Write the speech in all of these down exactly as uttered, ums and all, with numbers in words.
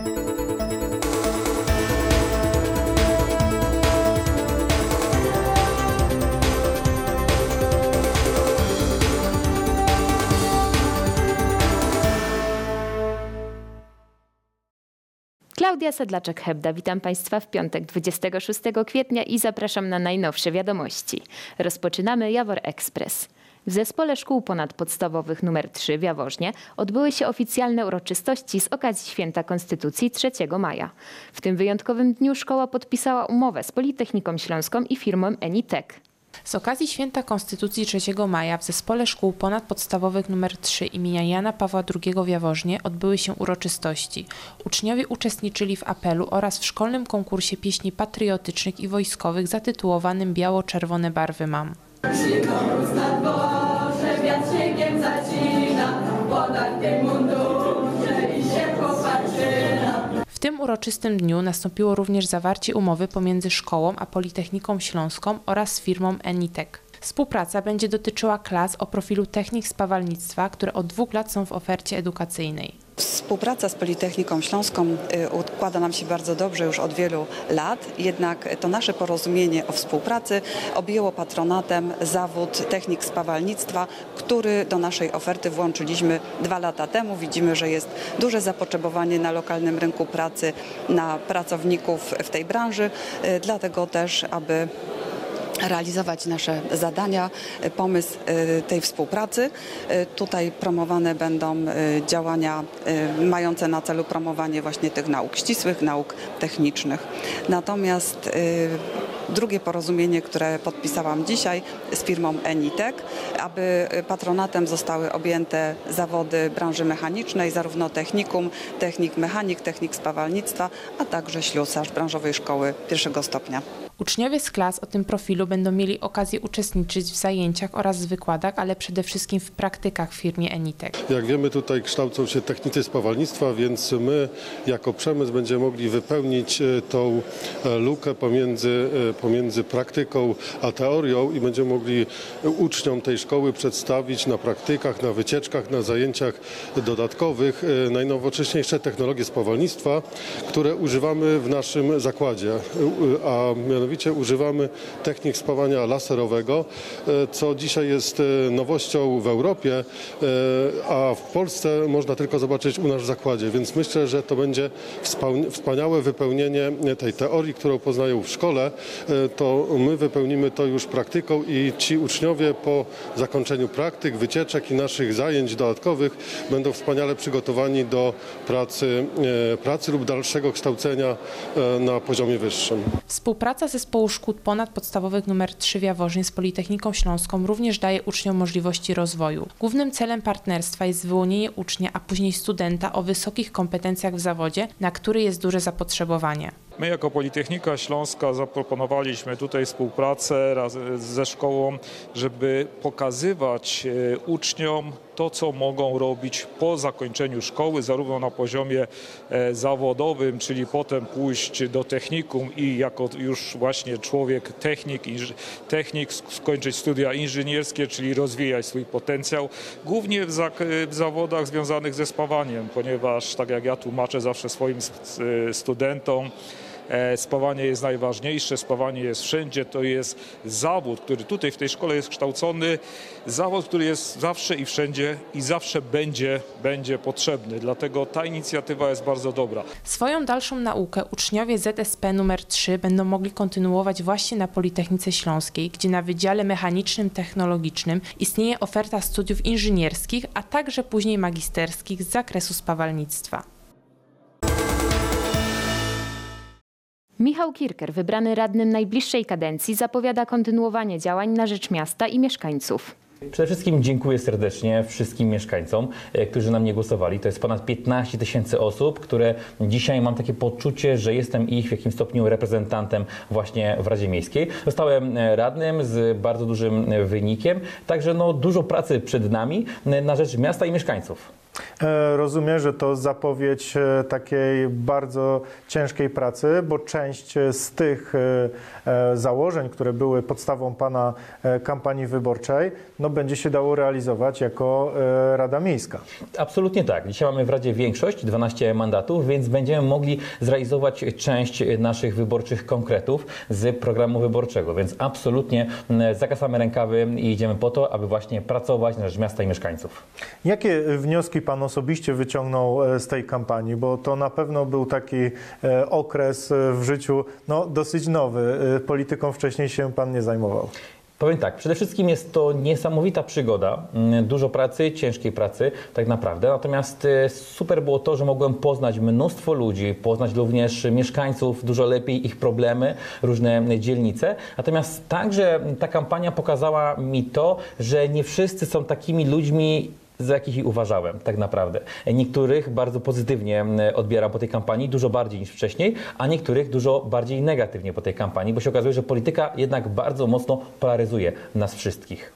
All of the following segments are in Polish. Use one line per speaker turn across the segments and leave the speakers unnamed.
Klaudia Sedlaczek-Hebda, witam Państwa w piątek dwudziestego szóstego kwietnia i zapraszam na najnowsze wiadomości. Rozpoczynamy Jawor Express. W Zespole Szkół Ponadpodstawowych numer trzy w Jaworznie odbyły się oficjalne uroczystości z okazji Święta Konstytucji trzeciego maja. W tym wyjątkowym dniu szkoła podpisała umowę z Politechniką Śląską i firmą Enitek.
Z okazji Święta Konstytucji trzeciego maja w Zespole Szkół Ponadpodstawowych numer trzy imienia Jana Pawła drugiego w Jaworznie odbyły się uroczystości. Uczniowie uczestniczyli w apelu oraz w szkolnym konkursie pieśni patriotycznych i wojskowych zatytułowanym Biało-czerwone barwy mam. W tym uroczystym dniu nastąpiło również zawarcie umowy pomiędzy szkołą a Politechniką Śląską oraz firmą Enitek. Współpraca będzie dotyczyła klas o profilu technik spawalnictwa, które od dwóch lat są w ofercie edukacyjnej.
Współpraca z Politechniką Śląską układa nam się bardzo dobrze już od wielu lat, jednak to nasze porozumienie o współpracy objęło patronatem zawód technik spawalnictwa, który do naszej oferty włączyliśmy dwa lata temu. Widzimy, że jest duże zapotrzebowanie na lokalnym rynku pracy na pracowników w tej branży, dlatego też, aby realizować nasze zadania, pomysł tej współpracy. Tutaj promowane będą działania mające na celu promowanie właśnie tych nauk ścisłych, nauk technicznych. Natomiast drugie porozumienie, które podpisałam dzisiaj z firmą Enitek, aby patronatem zostały objęte zawody branży mechanicznej, zarówno technikum, technik mechanik, technik spawalnictwa, a także ślusarz branżowej szkoły pierwszego stopnia.
Uczniowie z klas o tym profilu będą mieli okazję uczestniczyć w zajęciach oraz wykładach, ale przede wszystkim w praktykach w firmie Enitek.
Jak wiemy, tutaj kształcą się technicy spawalnictwa, więc my jako przemysł będziemy mogli wypełnić tą lukę pomiędzy, pomiędzy praktyką a teorią i będziemy mogli uczniom tej szkoły przedstawić na praktykach, na wycieczkach, na zajęciach dodatkowych najnowocześniejsze technologie spawalnictwa, które używamy w naszym zakładzie, a mianowicie używamy technik spawania laserowego, co dzisiaj jest nowością w Europie, a w Polsce można tylko zobaczyć u nas w zakładzie, więc myślę, że to będzie wspaniałe wypełnienie tej teorii, którą poznają w szkole. To my wypełnimy to już praktyką i ci uczniowie po zakończeniu praktyk, wycieczek i naszych zajęć dodatkowych będą wspaniale przygotowani do pracy, pracy lub dalszego kształcenia na poziomie wyższym.
Współpraca Zespołu Szkół Ponadpodstawowych numer trzy w Jaworznie z Politechniką Śląską również daje uczniom możliwości rozwoju. Głównym celem partnerstwa jest wyłonienie ucznia, a później studenta o wysokich kompetencjach w zawodzie, na który jest duże zapotrzebowanie.
My jako Politechnika Śląska zaproponowaliśmy tutaj współpracę razem ze szkołą, żeby pokazywać uczniom to, co mogą robić po zakończeniu szkoły, zarówno na poziomie zawodowym, czyli potem pójść do technikum i jako już właśnie człowiek technik, technik skończyć studia inżynierskie, czyli rozwijać swój potencjał, głównie w, za, w zawodach związanych ze spawaniem, ponieważ tak jak ja tłumaczę zawsze swoim studentom, spawanie jest najważniejsze, spawanie jest wszędzie, to jest zawód, który tutaj w tej szkole jest kształcony, zawód, który jest zawsze i wszędzie i zawsze będzie, będzie potrzebny, dlatego ta inicjatywa jest bardzo dobra.
Swoją dalszą naukę uczniowie Z S P numer trzy będą mogli kontynuować właśnie na Politechnice Śląskiej, gdzie na Wydziale Mechanicznym Technologicznym istnieje oferta studiów inżynierskich, a także później magisterskich z zakresu spawalnictwa.
Michał Kirker, wybrany radnym najbliższej kadencji, zapowiada kontynuowanie działań na rzecz miasta i mieszkańców.
Przede wszystkim dziękuję serdecznie wszystkim mieszkańcom, którzy na mnie głosowali. To jest ponad piętnaście tysięcy osób, które dzisiaj mam takie poczucie, że jestem ich w jakimś stopniu reprezentantem właśnie w Radzie Miejskiej. Zostałem radnym z bardzo dużym wynikiem, także no, dużo pracy przed nami na rzecz miasta i mieszkańców.
Rozumiem, że to zapowiedź takiej bardzo ciężkiej pracy, bo część z tych założeń, które były podstawą Pana kampanii wyborczej, no będzie się dało realizować jako Rada Miejska.
Absolutnie tak. Dzisiaj mamy w Radzie większość, dwanaście mandatów, więc będziemy mogli zrealizować część naszych wyborczych konkretów z programu wyborczego, więc absolutnie zakasamy rękawy i idziemy po to, aby właśnie pracować na rzecz miasta i mieszkańców. Jakie
wnioski Pan osobiście wyciągnął z tej kampanii, bo to na pewno był taki okres w życiu no, dosyć nowy. Polityką wcześniej się Pan nie zajmował.
Powiem tak, przede wszystkim jest to niesamowita przygoda, dużo pracy, ciężkiej pracy tak naprawdę, natomiast super było to, że mogłem poznać mnóstwo ludzi, poznać również mieszkańców dużo lepiej, ich problemy, różne dzielnice, natomiast także ta kampania pokazała mi to, że nie wszyscy są takimi ludźmi, za jakich ich uważałem tak naprawdę. Niektórych bardzo pozytywnie odbieram po tej kampanii, dużo bardziej niż wcześniej, a niektórych dużo bardziej negatywnie po tej kampanii, bo się okazuje, że polityka jednak bardzo mocno polaryzuje nas wszystkich.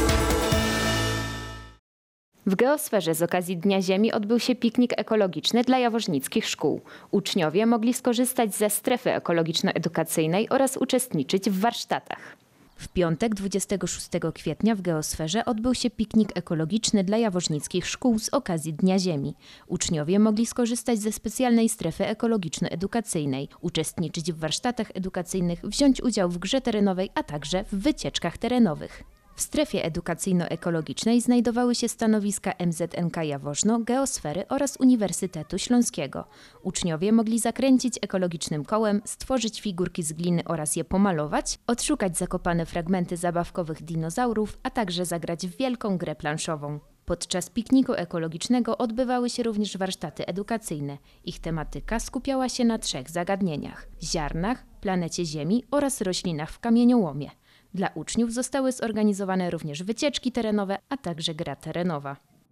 W geosferze z okazji Dnia Ziemi odbył się piknik ekologiczny dla jaworznickich szkół. Uczniowie mogli skorzystać ze strefy ekologiczno-edukacyjnej oraz uczestniczyć w warsztatach. W piątek, dwudziestego szóstego kwietnia w geosferze odbył się piknik ekologiczny dla jaworznickich szkół z okazji Dnia Ziemi. Uczniowie mogli skorzystać ze specjalnej strefy ekologiczno-edukacyjnej, uczestniczyć w warsztatach edukacyjnych, wziąć udział w grze terenowej, a także w wycieczkach terenowych. W strefie edukacyjno-ekologicznej znajdowały się stanowiska M Z N K Jaworzno, Geosfery oraz Uniwersytetu Śląskiego. Uczniowie mogli zakręcić ekologicznym kołem, stworzyć figurki z gliny oraz je pomalować, odszukać zakopane fragmenty zabawkowych dinozaurów, a także zagrać w wielką grę planszową. Podczas pikniku ekologicznego odbywały się również warsztaty edukacyjne. Ich tematyka skupiała się na trzech zagadnieniach: ziarnach, planecie Ziemi oraz roślinach w kamieniołomie. Dla uczniów zostały zorganizowane również wycieczki terenowe, a także gra terenowa.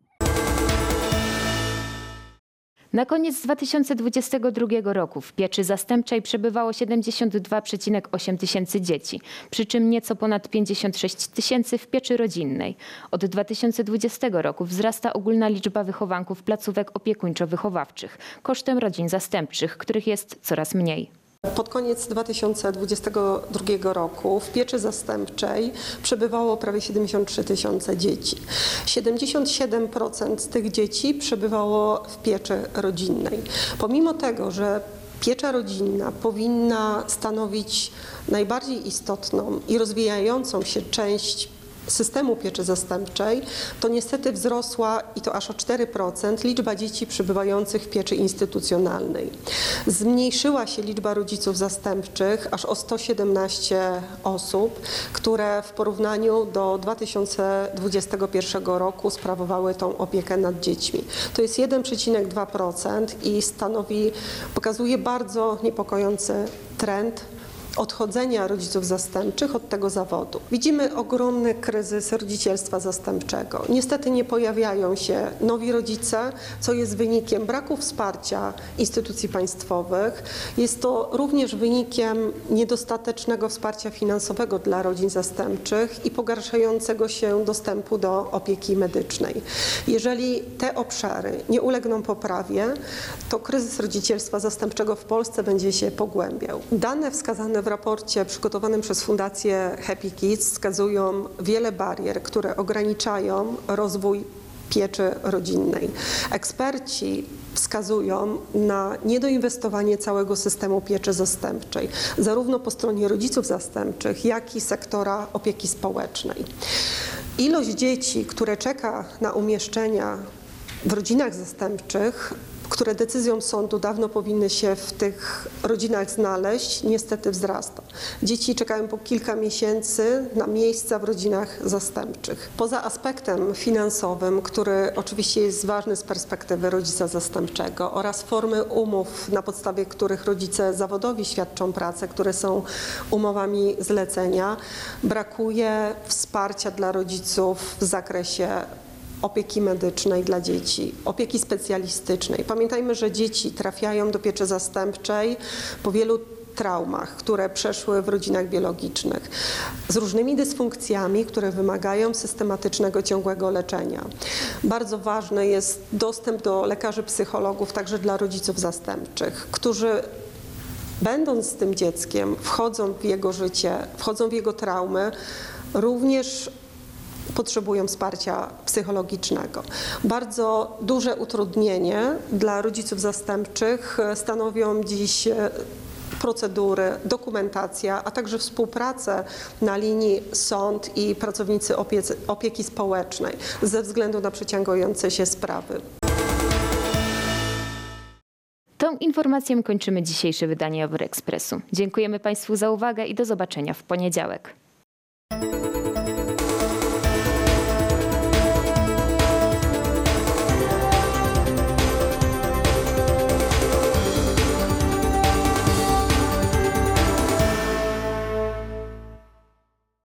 Na koniec dwa tysiące dwudziestego drugiego roku w pieczy zastępczej przebywało siedemdziesiąt dwa przecinek osiem tysięcy dzieci, przy czym nieco ponad pięćdziesiąt sześć tysięcy w pieczy rodzinnej. Od dwa tysiące dwudziestego roku wzrasta ogólna liczba wychowanków placówek opiekuńczo-wychowawczych kosztem rodzin zastępczych, których jest coraz mniej.
Pod koniec dwa tysiące dwudziestego drugiego roku w pieczy zastępczej przebywało prawie siedemdziesiąt trzy tysiące dzieci. siedemdziesiąt siedem procent z tych dzieci przebywało w pieczy rodzinnej. Pomimo tego, że piecza rodzinna powinna stanowić najbardziej istotną i rozwijającą się część systemu pieczy zastępczej, to niestety wzrosła, i to aż o cztery procent, liczba dzieci przebywających w pieczy instytucjonalnej. Zmniejszyła się liczba rodziców zastępczych aż o sto siedemnaście osób, które w porównaniu do dwa tysiące dwudziestego pierwszego roku sprawowały tą opiekę nad dziećmi. To jest jeden przecinek dwa procent i stanowi, pokazuje bardzo niepokojący trend odchodzenia rodziców zastępczych od tego zawodu. Widzimy ogromny kryzys rodzicielstwa zastępczego. Niestety nie pojawiają się nowi rodzice, co jest wynikiem braku wsparcia instytucji państwowych. Jest to również wynikiem niedostatecznego wsparcia finansowego dla rodzin zastępczych i pogarszającego się dostępu do opieki medycznej. Jeżeli te obszary nie ulegną poprawie, to kryzys rodzicielstwa zastępczego w Polsce będzie się pogłębiał. Dane wskazane w raporcie przygotowanym przez Fundację Happy Kids wskazują wiele barier, które ograniczają rozwój pieczy rodzinnej. Eksperci wskazują na niedoinwestowanie całego systemu pieczy zastępczej, zarówno po stronie rodziców zastępczych, jak i sektora opieki społecznej. Ilość dzieci, które czeka na umieszczenia w rodzinach zastępczych, które decyzją sądu dawno powinny się w tych rodzinach znaleźć, niestety wzrasta. Dzieci czekają po kilka miesięcy na miejsca w rodzinach zastępczych. Poza aspektem finansowym, który oczywiście jest ważny z perspektywy rodzica zastępczego, oraz formy umów, na podstawie których rodzice zawodowi świadczą pracę, które są umowami zlecenia, brakuje wsparcia dla rodziców w zakresie opieki medycznej dla dzieci, opieki specjalistycznej. Pamiętajmy, że dzieci trafiają do pieczy zastępczej po wielu traumach, które przeszły w rodzinach biologicznych, z różnymi dysfunkcjami, które wymagają systematycznego, ciągłego leczenia. Bardzo ważny jest dostęp do lekarzy psychologów także dla rodziców zastępczych, którzy będąc z tym dzieckiem, wchodzą w jego życie, wchodzą w jego traumy, również potrzebują wsparcia psychologicznego. Bardzo duże utrudnienie dla rodziców zastępczych stanowią dziś procedury, dokumentacja, a także współpracę na linii sąd i pracownicy opiece, opieki społecznej ze względu na przeciągające się sprawy.
Tą informacją kończymy dzisiejsze wydanie Jawor Expressu. Dziękujemy Państwu za uwagę i do zobaczenia w poniedziałek.